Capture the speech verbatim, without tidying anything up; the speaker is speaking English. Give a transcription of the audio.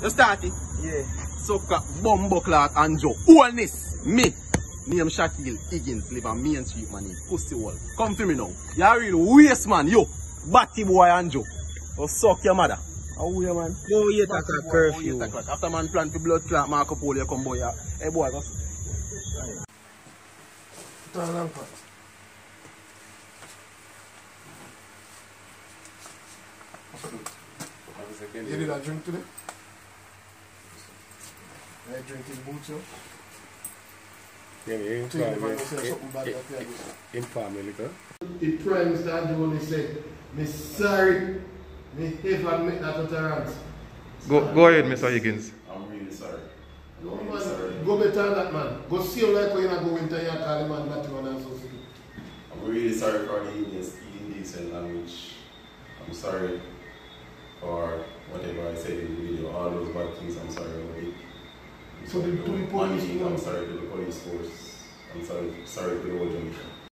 You start it? Yeah. Sucker, Bumbo Clark and Joe. Holness, me. Name Shaquille Higgins, live on Main Street, man. Pussy wall. Come to me now. You're a real waste, man. Yo, Batty boy and Joe. Go suck your mother. How are you, man? Go eight o'clock curfew. After man plan to blood clot, Marco Polo, you come boy. Hey boy, go. Turn on, pat. You did a drink today? I drink in boots, yo. Yeah, yeah, So you find yourself something bad that you in family, huh? The Prime Minister only said, me sorry, me ever make that utterance. Go, go ahead, Mister Higgins. I'm really sorry. I'm No, really man, sorry. go better than that, man. Go see him like when you go into your car, the man, that one and so so. I'm really sorry for the indecent language. I'm sorry for whatever I said in the video, all those bad things. I'm sorry about it. I'm So sorry the- to to the police, money, you know? I'm sorry to the police force. I'm sorry, sorry to the whole Jamaica.